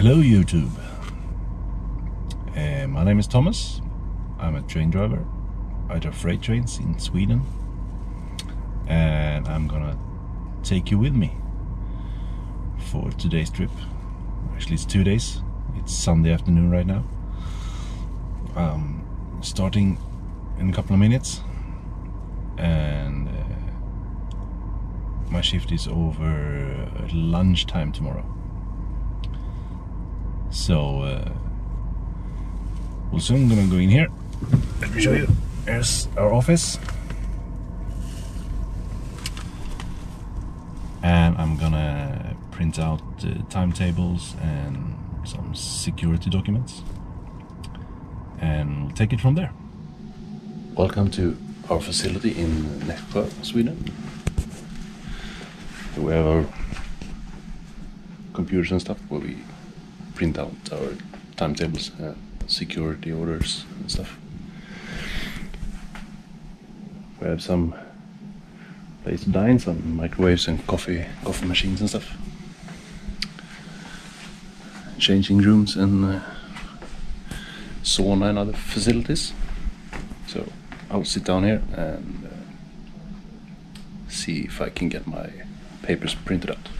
Hello YouTube. My name is Thomas. I'm a train driver. I drive freight trains in Sweden, and I'm gonna take you with me for today's trip. Actually, it's 2 days. It's Sunday afternoon right now. Starting in a couple of minutes, and my shift is over at lunchtime tomorrow. So we'll soon gonna go in here. Let me show you. Here's our office, and I'm gonna print out timetables and some security documents, and we'll take it from there. Welcome to our facility in Nässjö, Sweden. We have our computers and stuff where we print out our timetables, security orders and stuff. We have some place to dine, some microwaves and coffee machines and stuff. Changing rooms and sauna and other facilities. So I'll sit down here and see if I can get my papers printed out.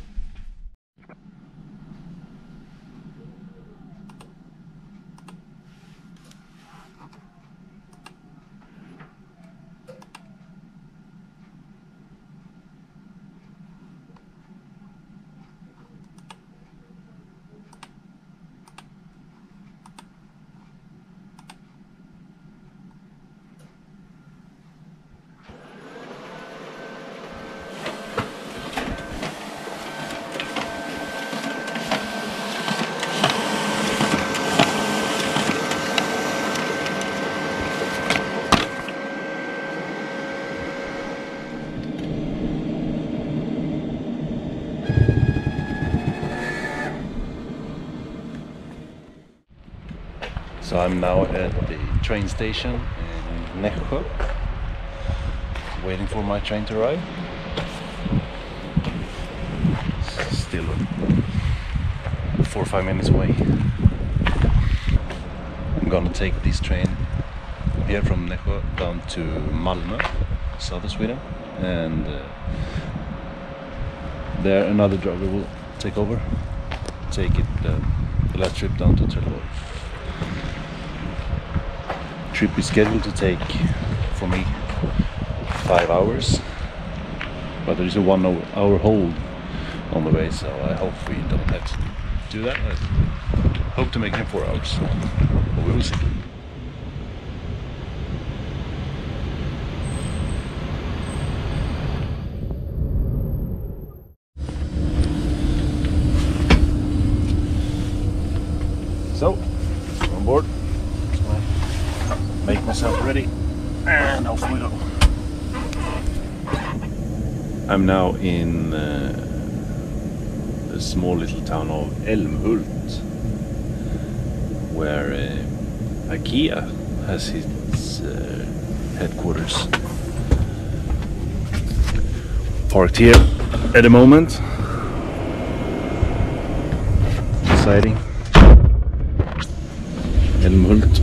So I'm now at the train station in Nässjö, waiting for my train to arrive. Still 4 or 5 minutes away. I'm gonna take this train here from Nässjö down to Malmö, south of Sweden, and there another driver will take over, take it the last trip down to Trelleborg. Trip is scheduled to take for me 5 hours, but there is a 1 hour hold on the way, so I hope we don't have to do that. I hope to make it in 4 hours, but we will see. So, on board. Make myself ready, and off we go. I'm now in the small little town of Älmhult, where IKEA has its headquarters. Parked here at the moment. Exciting. Älmhult.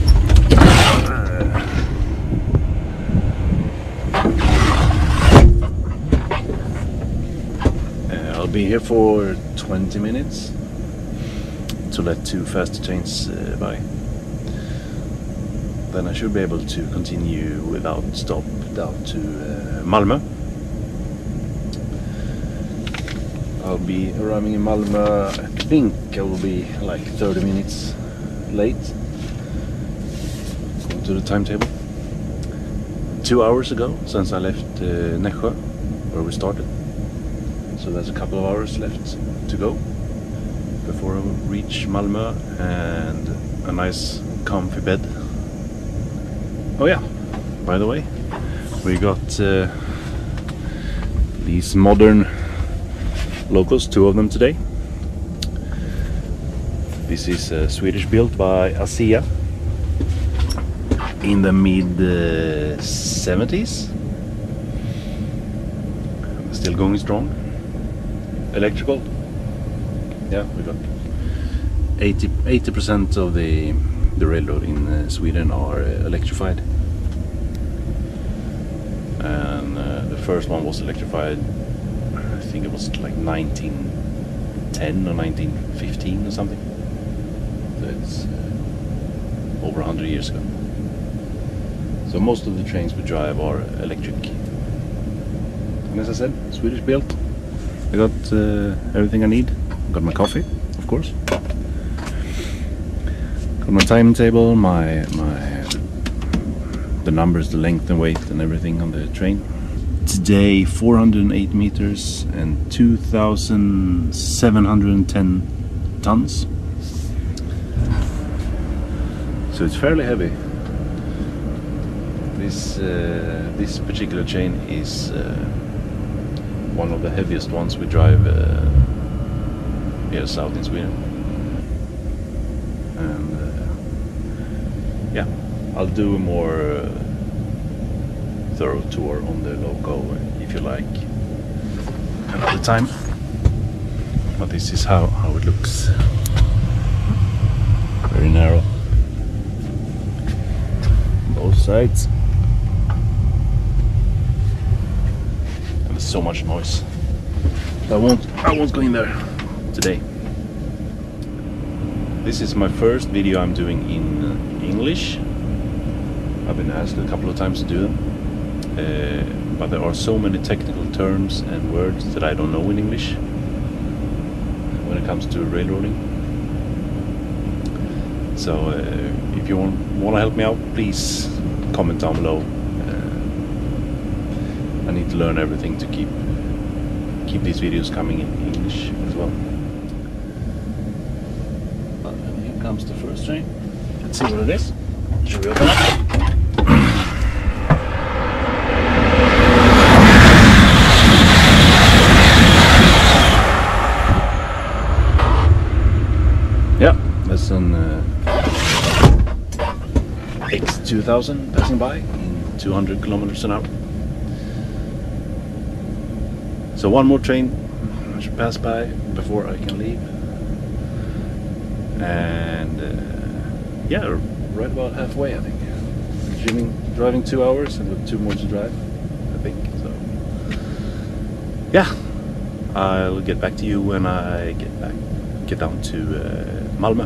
I'll be here for 20 minutes to let 2 fast trains by. Then I should be able to continue without stop down to Malmö. I'll be arriving in Malmö. I think I will be like 30 minutes late according to the timetable. 2 hours ago since I left Nässjö, where we started. So there's a couple of hours left to go before I reach Malmö, and a nice comfy bed. Oh yeah, by the way, we got these modern locals, 2 of them today. This is Swedish, built by ASEA in the mid 70s. Still going strong. Electrical. Yeah, we got 80% of the railroad in Sweden are electrified, and the first one was electrified, I think it was like 1910 or 1915 or something. So it's over 100 years ago. So most of the trains we drive are electric. And as I said, Swedish built. I got everything I need. Got my coffee, of course. Got my timetable, the numbers, the length and weight and everything on the train. Today 408 meters and 2,710 tons. So it's fairly heavy. This particular chain is one of the heaviest ones we drive here south in Sweden. And yeah, I'll do a more thorough tour on the loco if you like another time. But this is how it looks. Very narrow. Both sides. And there's so much noise. I won't go in there today. This is my first video I'm doing in English. I've been asked a couple of times to do them, but there are so many technical terms and words that I don't know in English when it comes to railroading. So if you want to help me out, please comment down below. I need to learn everything to keep these videos coming in English as well. And here comes the first train. Let's see what it is. Should we open up? Yeah, that's an X2000 passing by in 200 kilometers an hour. So one more train should pass by before I can leave. And yeah, right about halfway, I think. Driving 2 hours and with 2 more to drive, I think. So yeah, I'll get back to you when I get down to Malmö.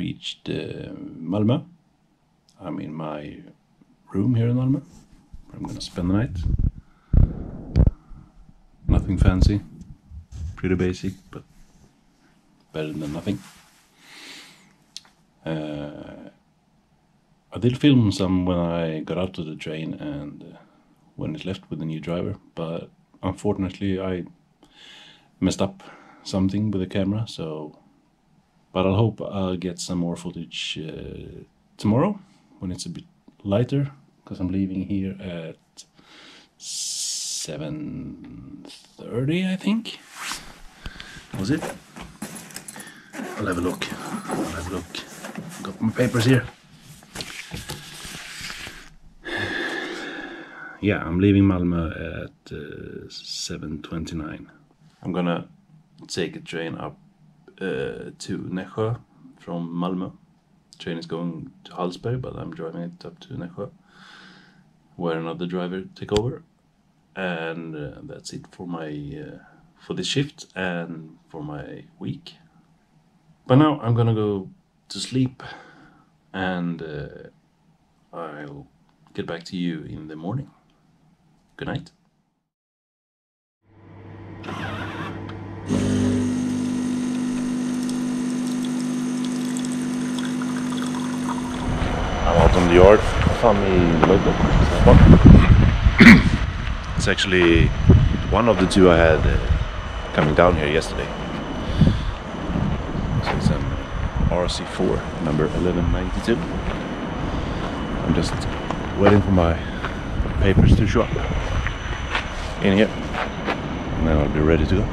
reached Malmö. I'm in my room here in Malmö. I'm gonna spend the night. Nothing fancy, pretty basic, but better than nothing. I did film some when I got out of the train and when it left with the new driver, but unfortunately I messed up something with the camera, but I hope I'll get some more footage tomorrow when it's a bit lighter, because I'm leaving here at 7:30, I think. Was it? I'll have a look. Got my papers here. Yeah, I'm leaving Malmö at 7:29. I'm gonna take a train up to Nässjö from Malmö. Train is going to Hallsberg, but I'm driving it up to Nässjö, where another driver take over. And that's it for my for this shift and for my week. But now I'm gonna go to sleep, and I'll get back to you in the morning. Good night. I'm out on the yard. It's actually one of the two I had coming down here yesterday. So it's an RC4 number 1192. I'm just waiting for my papers to show up in here, and then I'll be ready to go.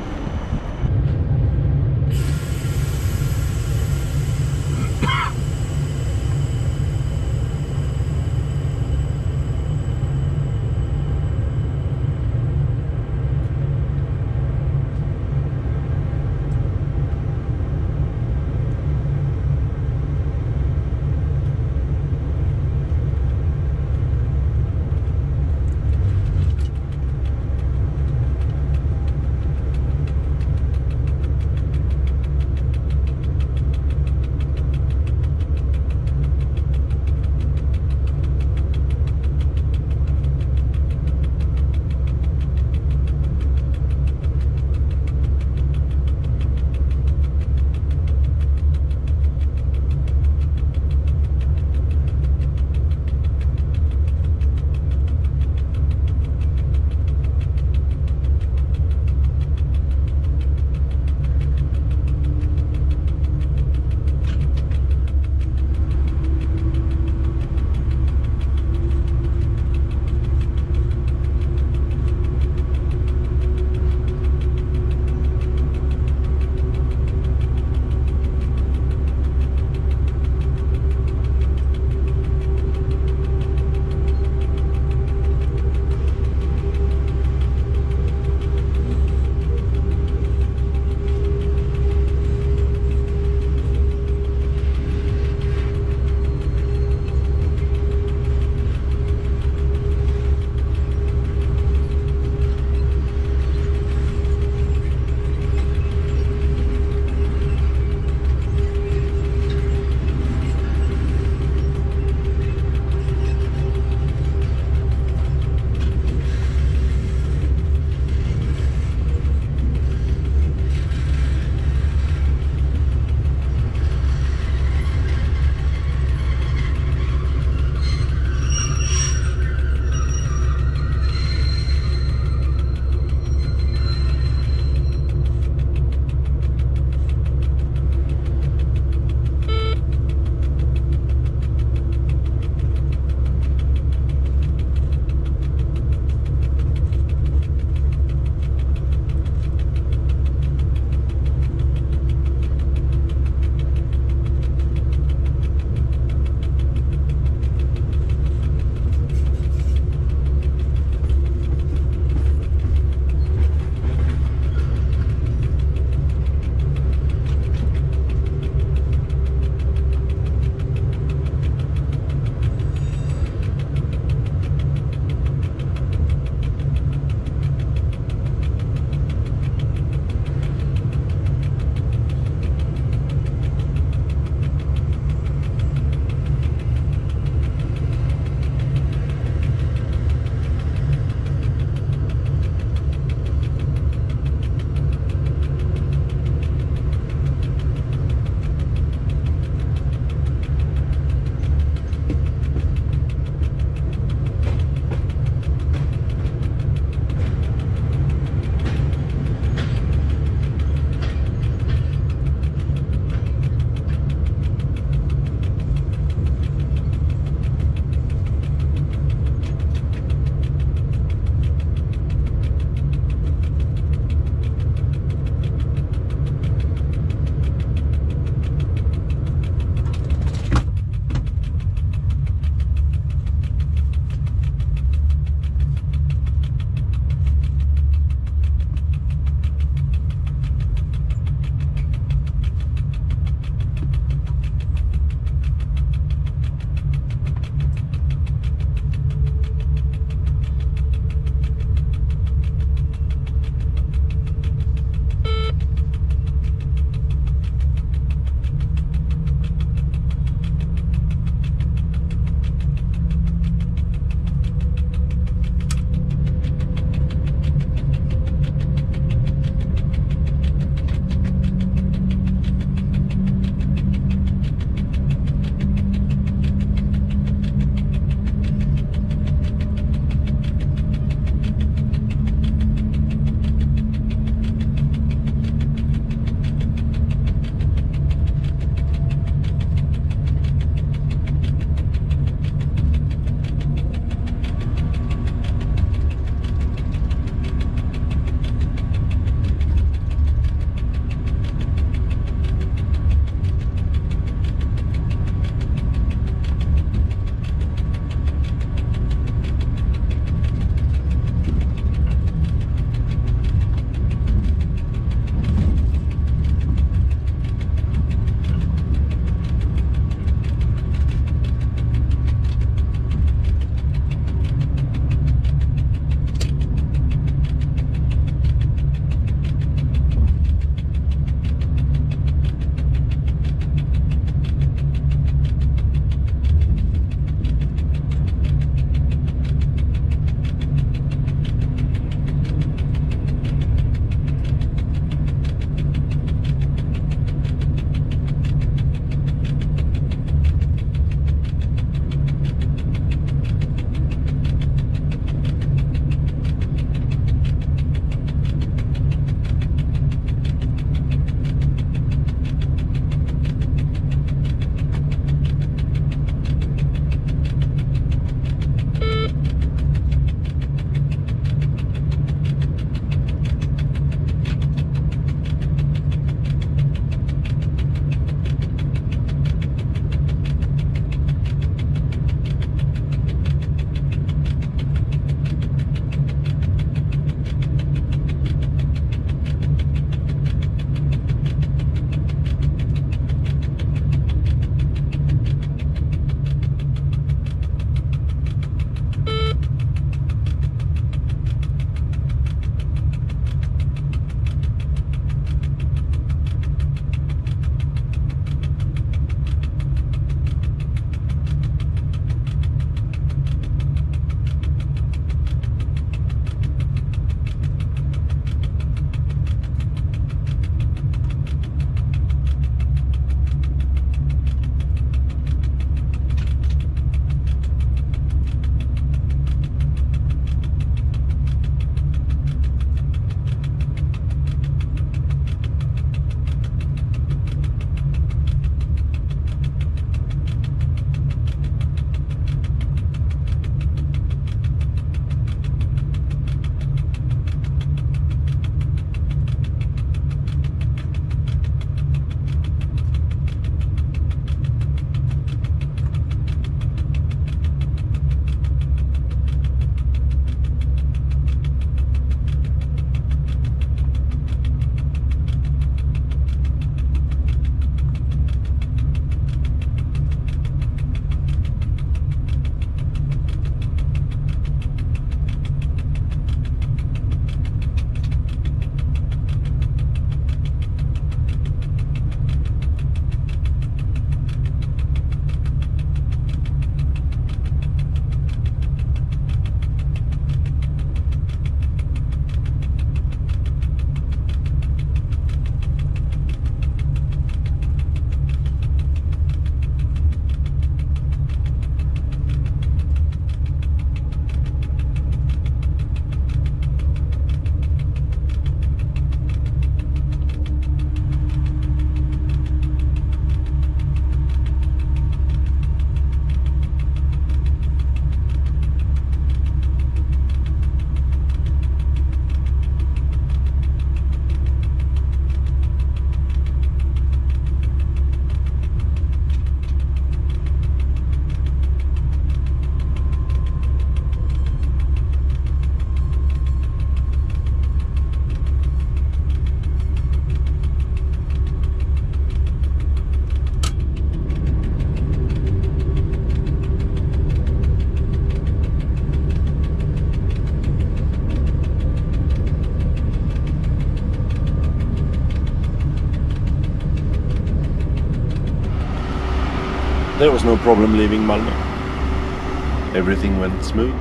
there was no problem leaving Malmö. Everything went smooth.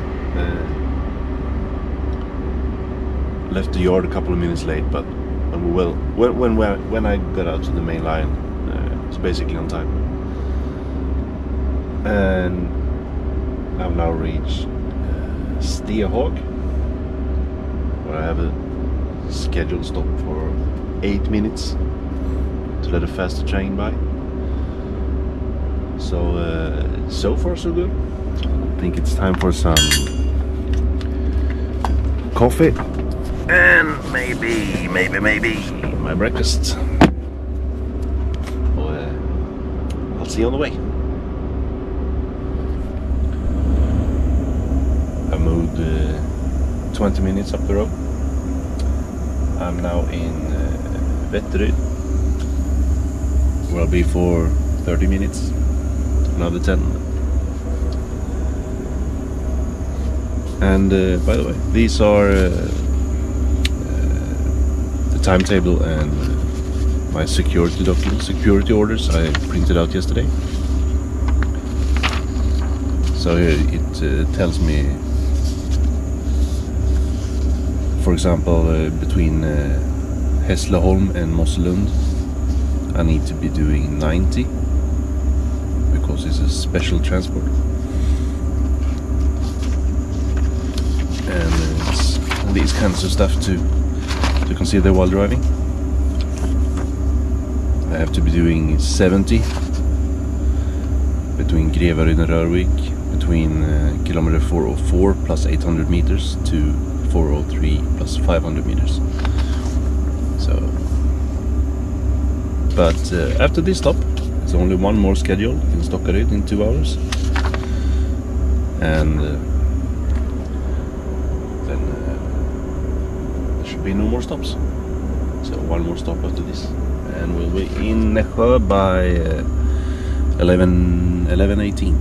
Left the yard a couple of minutes late, but when I got out to the main line, it was basically on time. And I've now reached Stehag, where I have a scheduled stop for 8 minutes to let a faster train by. So far so good. I think it's time for some coffee and maybe my breakfast. I'll see you on the way. I moved 20 minutes up the road. I'm now in Vetteryd, where I'll be for 30 minutes. Another 10. And by the way, these are the timetable and my security documents, security orders I printed out yesterday. So here it tells me, for example, between Hässleholm and Mosselund, I need to be doing 90 because it's a special transport. And it's these kinds of stuff to consider while driving. I have to be doing 70 between Grevaryd and Rörvik, between kilometer 404 plus 800 meters to 403 plus 500 meters. So, but after this stop, there's only one more schedule in Stockaryd in 2 hours, and then there should be no more stops. So one more stop after this, and we'll be in Nässjö by 11:18.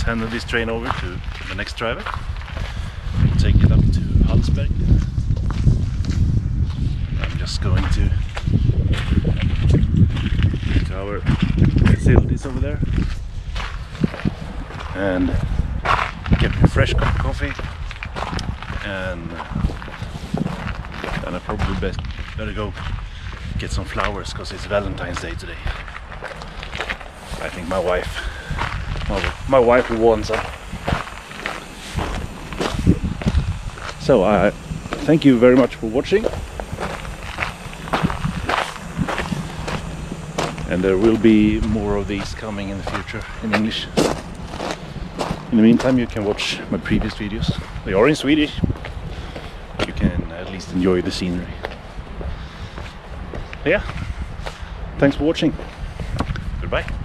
handing this train over to the next driver. We'll take it up to Hallsberg. I'm just going to our facilities over there and get me a fresh cup of coffee, and then I probably better go get some flowers because it's Valentine's Day today. I think my wife will want some. So I thank you very much for watching, and there will be more of these coming in the future in English. In the meantime, you can watch my previous videos. They are in Swedish. You can at least enjoy the scenery. Yeah, thanks for watching. Goodbye.